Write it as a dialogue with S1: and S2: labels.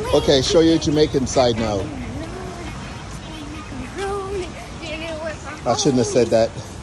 S1: Okay, show your Jamaican side now. I shouldn't have said that.